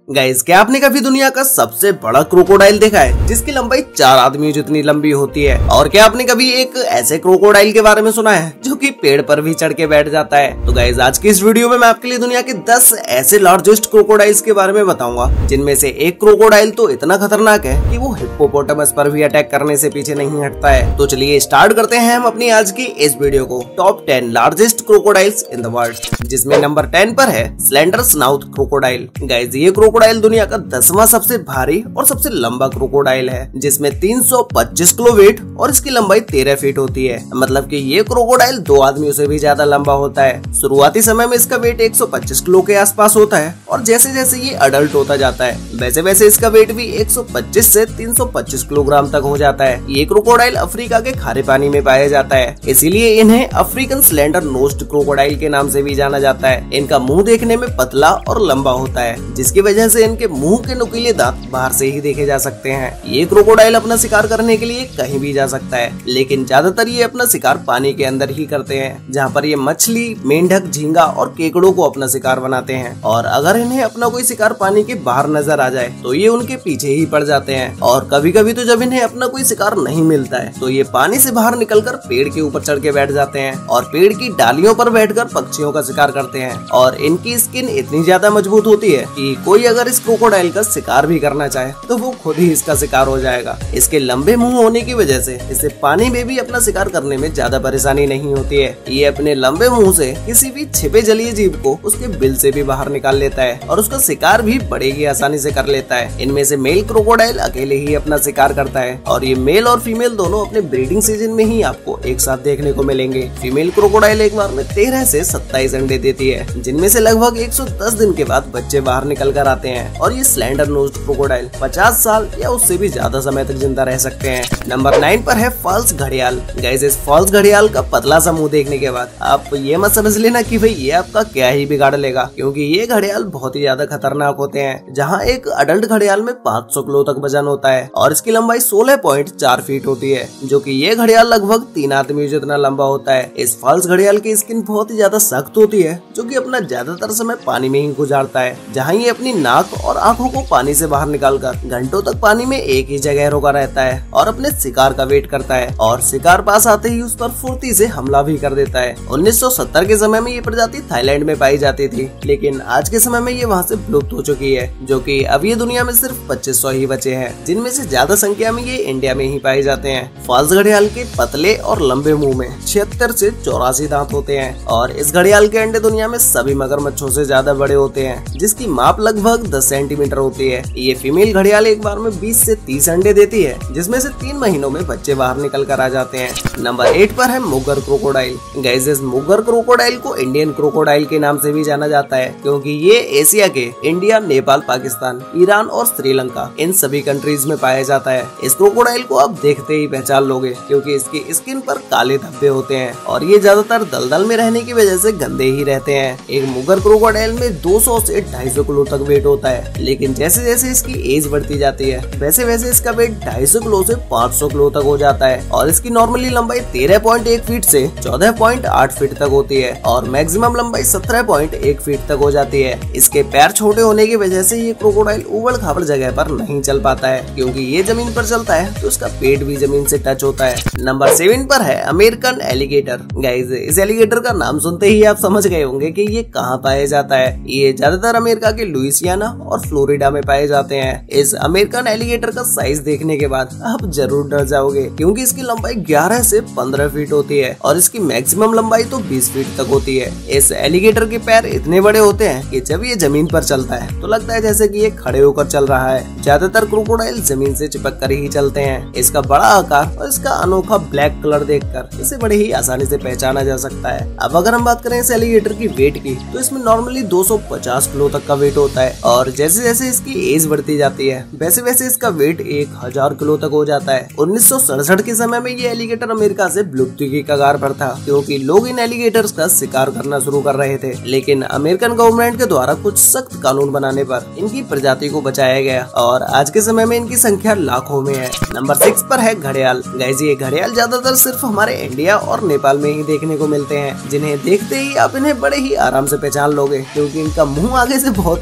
Guys, क्या आपने कभी दुनिया का सबसे बड़ा क्रोकोडाइल देखा है जिसकी लंबाई 4 आदमियों जितनी लंबी होती है? और क्या आपने कभी एक ऐसे क्रोकोडाइल के बारे में सुना है जो कि पेड़ पर भी चढ़ के बैठ जाता है? तो गाइस, आज की इस वीडियो में मैं आपके लिए दुनिया के 10 ऐसे लार्जेस्ट क्रोकोडाइल्स के बारे में बताऊंगा, जिनमें से एक क्रोकोडाइल तो इतना खतरनाक है कि वो हिप्पोपोटामस पर भी अटैक करने से पीछे नहीं हटता है। तो चलिए स्टार्ट करते हैं हम अपनी आज की इस वीडियो को। Top 10 largest crocodiles in the world, जिसमें नंबर 10 पर है स्लेंडर स्नाउथ क्रोकोडाइल। गाइस, ये क्रोकोडाइल दुनिया का 10वां सबसे भारी और सबसे लंबा क्रोकोडाइल है, जिसमें 325 किलो वेट और इसकी लंबाई 13 फीट होती है। मतलब कि ये क्रोकोडाइल 2 आदमियों से भी ज्यादा लंबा होता है। शुरुआती समय में इसका वेट 125 किलो के आसपास होता है और जैसे जैसे ये अडल्ट होता जाता है वैसे वैसे इसका वेट भी 125 से 325 किलोग्राम तक हो जाता है। ये क्रोकोडाइल अफ्रीका के खारे पानी में पाया जाता है, इसीलिए इन्हें अफ्रीकन स्लेंडर नोज्ड क्रोकोडाइल के नाम से भी जाना जाता है। इनका मुंह देखने में पतला और लंबा होता है, जिसकी वजह से इनके मुंह के नुकीले दांत बाहर से ही देखे जा सकते हैं। ये क्रोकोडाइल अपना शिकार करने के लिए कहीं भी जा सकता है, लेकिन ज्यादातर ये अपना शिकार पानी के अंदर ही करते हैं, जहाँ पर ये मछली, मेंढक, झींगा और केकड़ों को अपना शिकार बनाते हैं। और अगर इन्हें अपना कोई शिकार पानी के बाहर नजर आ जाए तो ये उनके पीछे ही पड़ जाते हैं। और कभी कभी तो जब इन्हें अपना कोई शिकार नहीं मिलता है तो ये पानी से बाहर निकलकर पेड़ के ऊपर चढ़ के बैठ जाते हैं और पेड़ की डालियों पर बैठकर पक्षियों का शिकार करते हैं। और इनकी स्किन इतनी ज्यादा मजबूत होती है कि कोई अगर इस क्रोकोडाइल का शिकार भी करना चाहे तो वो खुद ही इसका शिकार हो जाएगा। इसके लंबे मुंह होने की वजह से इसे पानी में भी अपना शिकार करने में ज्यादा परेशानी नहीं होती है। ये अपने लंबे मुंह से किसी भी छिपे जलीय जीव को उसके बिल से भी बाहर निकाल लेता है और उसका शिकार भी बड़े ही आसानी से कर लेता है। इनमें से मेल क्रोकोडाइल अकेले ही अपना शिकार करता है और ये मेल और फीमेल दोनों अपने ब्रीडिंग सीजन में ही आपको एक साथ देखने को मिलेंगे। फीमेल क्रोकोडाइल एक बार में 13 से 27 अंडे देती है, जिनमें से लगभग 110 दिन के बाद बच्चे बाहर निकल कर आते हैं। और ये स्लेंडर नोज्ड क्रोकोडाइल 50 साल या उससे भी ज्यादा समय तक जिंदा रह सकते हैं। नंबर 9 पर है फॉल्स घड़ियाल। गाइस, इस फॉल्स घड़ियाल का पतला सा मुंह देखने के बाद आप ये मत समझ लेना कि भाई ये आपका क्या ही बिगाड़ लेगा, क्योंकि ये घड़ियाल बहुत ही ज्यादा खतरनाक होते हैं। जहाँ एक अडल्ट घड़ियाल में 500 किलो तक वजन होता है और इसकी लंबाई 16.4 फीट होती है, जो कि ये घड़ियाल लगभग 3 आदमी जितना लंबा होता है। इस फॉल्स घड़ियाल की स्किन बहुत ही ज्यादा सख्त होती है, जो कि अपना ज्यादातर समय पानी में ही गुजारता है, जहाँ ये अपनी नाक और आंखों को पानी से बाहर निकालकर घंटों तक पानी में एक ही जगह रुका रहता है और अपने शिकार का वेट करता है। और शिकार पास आते ही उस पर फुर्ती से हमला भी कर देता है। 1970 के समय में ये प्रजाति थाईलैंड में पाई जाती थी, लेकिन आज के समय में ये वहाँ से विलुप्त हो चुकी है, जो कि अब ये दुनिया में सिर्फ 2500 ही बचे हैं, जिनमें से ज्यादा संख्या में ये इंडिया में ही पाए जाते हैं। फॉल्स घड़ियाल के पतले और लंबे मुंह में 76 से 84 दांत होते हैं और इस घड़ियाल के अंडे दुनिया में सभी मगरमच्छों से ज्यादा बड़े होते हैं, जिसकी माप लगभग 10 सेंटीमीटर होती है। ये फीमेल घड़ियाल एक बार में 20 से 30 अंडे देती है, जिसमें से 3 महीनों में बच्चे बाहर निकल कर आ जाते हैं। नंबर 8 पर है मुगर क्रोकोडाइल। गाइस, इस मुगर क्रोकोडाइल को इंडियन क्रोकोडाइल के नाम से भी जाना जाता है, क्योंकि ये एशिया के इंडिया, नेपाल, पाकिस्तान, ईरान और श्रीलंका इन सभी कंट्रीज में पाया जाता है। इस क्रोकोडाइल को आप देखते ही पहचान लोगे, क्योंकि इसकी स्किन पर काले धब्बे होते हैं और ये ज्यादातर दलदल में रहने की वजह से गंदे ही रहते हैं। एक मुगर क्रोकोडाइल में 200 से 250 किलो तक वेट होता है, लेकिन जैसे जैसे इसकी एज बढ़ती जाती है वैसे वैसे इसका वेट 250 किलो से 500 किलो तक हो जाता है। और इसकी नॉर्मली लंबाई 13.1 फीट से 14.8 फीट तक होती है और मैक्सिमम लंबाई 17.1 फीट तक हो जाती है। इसके पैर छोटे होने की वजह से ये क्रोकोडाइल उबड़ खाबड़ जगह पर नहीं चल पाता है, क्योंकि ये जमीन पर चलता है तो उसका पेट भी जमीन से टच होता है। नंबर 7 पर है अमेरिकन एलिगेटर। गाइस, इस एलिगेटर का नाम सुनते ही आप समझ गए होंगे कि ये कहाँ पाया जाता है। ये ज्यादातर अमेरिका के लुइसियाना और फ्लोरिडा में पाए जाते हैं। इस अमेरिकन एलिगेटर का साइज देखने के बाद आप जरूर डर जाओगे, क्योंकि इसकी लंबाई 11 से 15 फीट होती है और इसकी मैक्सिमम लंबाई तो 20 फीट तक होती है। इस एलिगेटर के पैर इतने बड़े होते हैं कि जब ये जमीन पर चलता है तो लगता है जैसे कि ये खड़े होकर चल रहा है। ज्यादातर क्रोकोडाइल जमीन से चिपक कर ही चलते हैं। इसका बड़ा आकार और इसका अनोखा ब्लैक कलर देखकर इसे बड़े ही आसानी से पहचाना जा सकता है। अब अगर हम बात करें इस एलिगेटर की वेट की, तो इसमें नॉर्मली 250 किलो तक का वेट होता है और जैसे जैसे इसकी एज बढ़ती जाती है वैसे वैसे इसका वेट 1000 किलो तक हो जाता है। 1967 के समय में ये एलिगेटर अमेरिका से विलुप्ति की कगार पर था, क्योंकि लोग इन एलिगेटर्स का शिकार करना शुरू कर रहे थे, लेकिन अमेरिकन गवर्नमेंट के द्वारा कुछ सख्त कानून बनाने पर इनकी प्रजाति को बचाया गया और आज के समय में इनकी संख्या लाखों में है। नंबर 6 पर है घड़ियाल। गाइस, ये घड़ियाल ज्यादातर सिर्फ हमारे इंडिया और नेपाल में ही देखने को मिलते हैं, जिन्हें देखते ही आप इन्हें बड़े ही आराम से पहचान लोगे, क्योंकि इनका मुंह आगे से बहुत ही पतला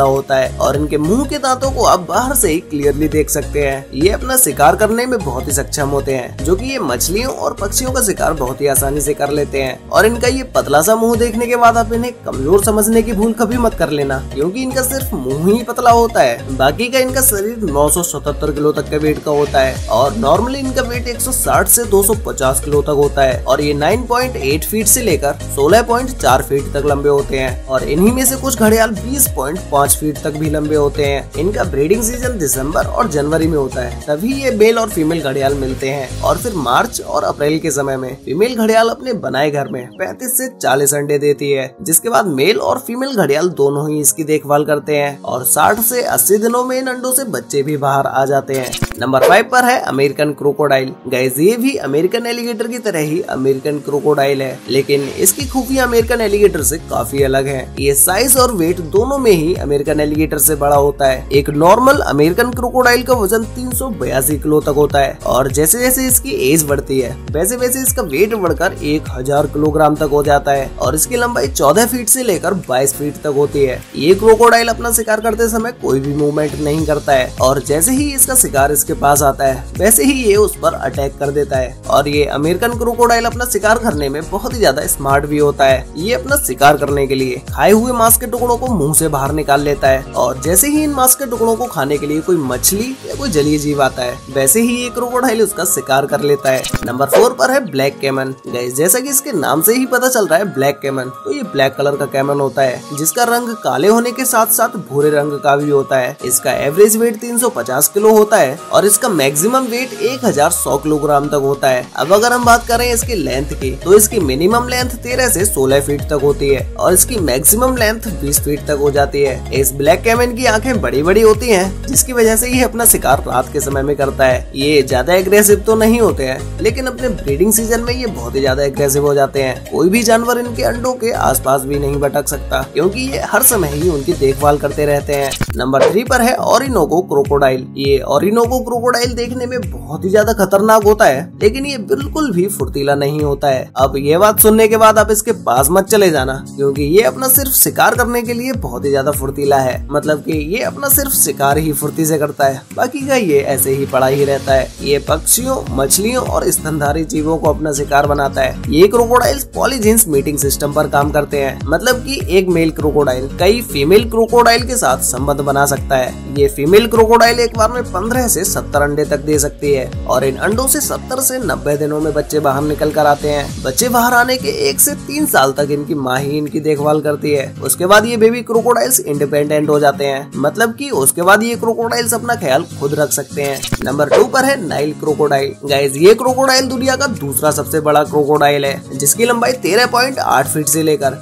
पतला होता है और इनके मुंह के दांतों को आप बाहर से ही क्लियरली देख सकते हैं। ये अपना शिकार करने में बहुत ही सक्षम होते हैं, जो कि ये मछलियों और पक्षियों का शिकार बहुत ही आसानी से कर लेते हैं। और इनका ये पतला सा मुंह देखने के बाद आप इन्हें कमजोर समझने की भूल कभी मत कर लेना, क्योंकि इनका सिर्फ मुंह ही पतला होता है। बाकी का इनका शरीर 977 किलो तक के वेट का होता है और नॉर्मली इनका वेट 160 से 250 किलो तक होता है। और ये 9.8 फीट से लेकर 16.4 फीट तक लंबे होते हैं और इन्हीं में से कुछ घड़ियाल 20.5 फीट तक भी लंबे होते हैं। इनका ब्रीडिंग सीजन दिसंबर और जनवरी में होता है, तभी ये मेल और फीमेल घड़ियाल मिलते हैं। और फिर मार्च और अप्रैल के समय में फीमेल घड़ियाल अपने बनाए घर में 35 से 40 अंडे देती है, जिसके बाद मेल और फीमेल घड़ियाल दोनों ही इसकी देखभाल करते हैं और 60 से 80 दिनों में इन अंडों से बच्चे भी बाहर आ जाते हैं। नंबर 5 पर है अमेरिकन क्रोकोडाइल। गाइस, ये भी अमेरिकन एलिगेटर की तरह ही अमेरिकन क्रोकोडाइल है, लेकिन इसकी खूबियां अमेरिकन एलिगेटर से काफी अलग है। ये साइज और वेट दोनों में ही अमेरिकन एलिगेटर से बड़ा होता है। एक नॉर्मल अमेरिकन क्रोकोडाइल का वजन 382 किलो तक होता है और जैसे जैसे इसकी एज बढ़ती है वैसे वैसे इसका वेट बढ़कर 1000 किलोग्राम तक हो जाता है और इसकी लंबाई 14 फीट से लेकर 22 फीट तक होती है। ये क्रोकोडाइल अपना शिकार करते समय कोई भी मूवमेंट नहीं करता है और जैसे ही इसका शिकार इसके पास आता है वैसे ही ये उस पर अटैक कर देता है। और ये अमेरिकन क्रोकोडाइल अपना शिकार करने में बहुत ही ज्यादा स्मार्ट भी होता है। ये अपना शिकार करने के लिए खाए हुए मांस के टुकड़ों को मुंह से बाहर निकाल लेता है और जैसे ही इन मांस के टुकड़ों को खाने के लिए कोई मछली या कोई जलीय जीव आता है वैसे ही ये क्रोकोडाइल उसका शिकार कर लेता है। नंबर 4 पर है ब्लैक कैमन। गाइस, जैसा कि इसके नाम से ही पता चल रहा है ब्लैक कैमन, तो ये ब्लैक कलर का कैमन होता है जिसका रंग काले होने के साथ साथ भूरे रंग का भी होता है। इसका एवरेज वेट 350 किलो होता है और इसका मैक्सिमम वेट 1100 किलोग्राम तक होता है। अब अगर हम बात करें इसकी लेंथ की, तो इसकी मिनिमम लेंथ 13 से 16 फीट तक होती है और इसकी मैक्सिमम लेंथ 20 फीट तक हो जाती है। इस ब्लैक कैमन की आंखें बड़ी बड़ी होती हैं, जिसकी वजह से ये अपना शिकार रात के समय में करता है। ये ज्यादा एग्रेसिव तो नहीं होते हैं, लेकिन अपने ब्रीडिंग सीजन में ये बहुत ही ज्यादा एग्रेसिव हो जाते हैं। कोई भी जानवर इनके अंडों के आसपास भी नहीं भटक सकता, क्योंकि ये हर समय ही उनकी देखभाल करते रहते हैं। नंबर 3 पर है ओरिनोको क्रोकोडाइल। ये ओरिनोको क्रोकोडाइल देखने में बहुत ही ज्यादा खतरनाक होता है, लेकिन ये बिल्कुल भी फुर्तीला नहीं होता है। अब ये बात सुनने के बाद आप इसके पास मत चले जाना, क्योंकि ये अपना सिर्फ शिकार करने के लिए बहुत ही ज्यादा फुर्तीला है। मतलब कि ये अपना सिर्फ शिकार ही फुर्ती से करता है, बाकी का ये ऐसे ही पड़ा ही रहता है। ये पक्षियों, मछलियों और स्तनधारी जीवों को अपना शिकार बनाता है। ये क्रोकोडाइल्स पॉलीजीन्स मीटिंग सिस्टम पर काम करते हैं, मतलब कि एक मेल क्रोकोडाइल कई फीमेल क्रोकोडाइल के साथ संबंध बना सकता है। ये फीमेल क्रोकोडाइल एक बार में 15 से 70 अंडे तक दे सकती है और इन अंडों से 70 से 90 दिनों में बच्चे बाहर निकल कर आते हैं। बच्चे बाहर आने के 1 से 3 साल तक इनकी माँ ही इनकी देखभाल करती है। उसके बाद ये बेबी क्रोकोडाइल्स इंडिपेंडेंट हो जाते हैं, मतलब कि उसके बाद ये क्रोकोडाइल्स अपना ख्याल खुद रख सकते हैं। नंबर 2 पर है नाइल क्रोकोडाइल। गाइस, ये क्रोकोडाइल दुनिया का दूसरा सबसे बड़ा क्रोकोडाइल है, जिसकी लंबाई 13.8 फीट से लेकर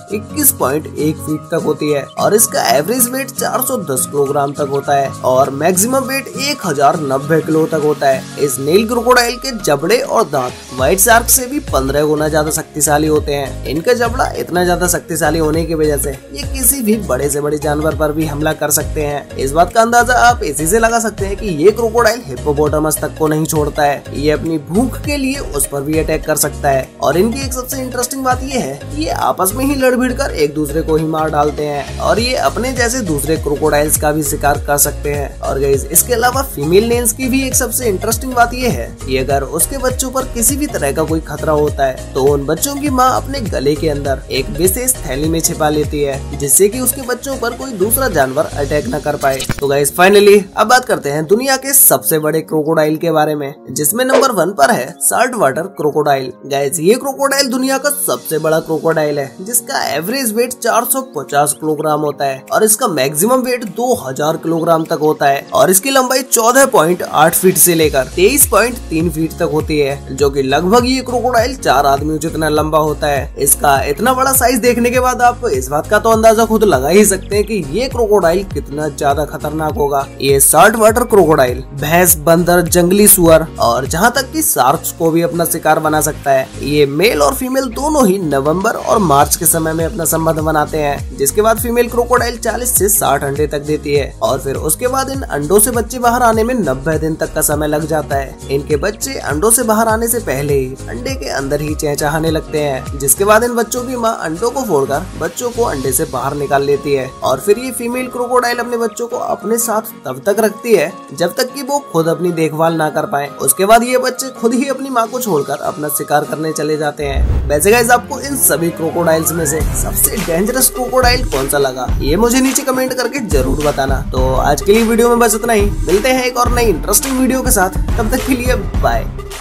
21.1 फीट तक होती है और इसका एवरेज वेट 410 किलोग्राम तक होता है और मैक्सिमम वेट 1090 किलो तक होता है। इस नील क्रोकोडाइल के जबड़े और दांत व्हाइट शार्क से भी 15 गुना ज्यादा शक्तिशाली होते हैं। इनका जबड़ा इतना ज्यादा शक्तिशाली होने की वजह से ये किसी भी बड़े से बड़े जानवर पर भी हमला कर सकते हैं। इस बात का अंदाजा आप इसी से लगा सकते हैं कि ये क्रोकोडाइल हिप्पोपोटामस तक को नहीं छोड़ता है। ये अपनी भूख के लिए उस पर भी अटैक कर सकता है और इनकी एक सबसे इंटरेस्टिंग बात ये है कि ये आपस में ही लड़ भिड़ कर एक दूसरे को ही मार डालते हैं और ये अपने जैसे दूसरे क्रोकोडाइल्स का भी शिकार कर सकते हैं। और गाइस, इसके अलावा फीमेल नेल्स की भी एक सबसे इंटरेस्टिंग बात ये है कि अगर उसके बच्चों पर किसी भी तरह का कोई खतरा होता है तो उन बच्चों की माँ अपने गले के अंदर एक विशेष थैली में छिपा लेती है, जिससे कि उसके बच्चों पर कोई दूसरा जानवर अटैक न कर पाए। तो गाइस, फाइनली अब बात करते हैं दुनिया के सबसे बड़े क्रोकोडाइल के बारे में, जिसमें नंबर 1 पर है साल्ट वाटर क्रोकोडाइल। गाइस, ये क्रोकोडाइल दुनिया का सबसे बड़ा क्रोकोडाइल है, जिसका एवरेज वेट 450 किलोग्राम होता है और इसका मैक्सिमम वेट 2000 किलोग्राम तक होता है और इसकी लंबाई 14.8 फीट से लेकर 23.3 फीट तक होती है, जो कि लगभग ये क्रोकोडाइल 4 आदमियों जितना लंबा होता है। इसका इतना बड़ा साइज देखने के बाद आप इस बात का तो अंदाजा खुद लगा ही सकते हैं कि ये क्रोकोडाइल कितना ज्यादा खतरनाक होगा। ये साल्ट वाटर क्रोकोडाइल भैंस, बंदर, जंगली सुअर और जहाँ तक कि शार्क्स को भी अपना शिकार बना सकता है। ये मेल और फीमेल दोनों ही नवंबर और मार्च के समय में अपना संबंध बनाते हैं, जिसके बाद फीमेल क्रोकोडाइल 40 से 60 अंडे तक देती है और फिर उसके बाद इन अंडों से बच्चे बाहर आने में 90 90 दिन तक का समय लग जाता है। इनके बच्चे अंडों से बाहर आने से पहले ही अंडे के अंदर ही चहचहाने लगते हैं, जिसके बाद इन बच्चों की माँ अंडों को फोड़कर बच्चों को अंडे से बाहर निकाल लेती है और फिर ये फीमेल क्रोकोडाइल अपने बच्चों को अपने साथ तब तक रखती है जब तक कि वो खुद अपनी देखभाल ना कर पाए। उसके बाद ये बच्चे खुद ही अपनी माँ को छोड़कर अपना शिकार करने चले जाते हैं। वैसे गाइस, आपको इन सभी क्रोकोडाइल्स में से सबसे डेंजरस क्रोकोडाइल कौन सा लगा, ये मुझे नीचे कमेंट करके जरूर बताना। तो आज के लिए वीडियो में बस इतना ही, मिलते हैं एक और नई इंटरेस्टिंग वीडियो के साथ, तब तक के लिए बाय।